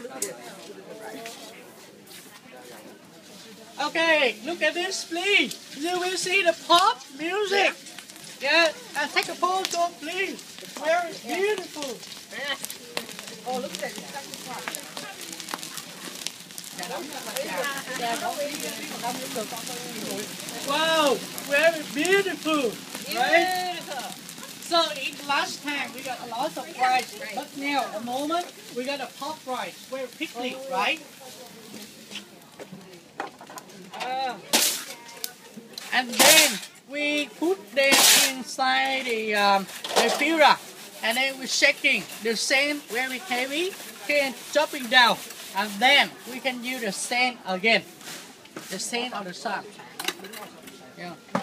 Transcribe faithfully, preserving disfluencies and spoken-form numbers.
Okay, look at this, please. You will see the pop music. Yeah, and take a photo, please. Very beautiful. Oh, look at that. Wow, very beautiful, right? So in last time we got a lot of rice, but now a moment we got a pop rice, very quickly, right? And then we put them inside the um, the fira, and then we're shaking the sand very heavy, then dropping down, and then we can use the sand again, the sand of the sun. Yeah.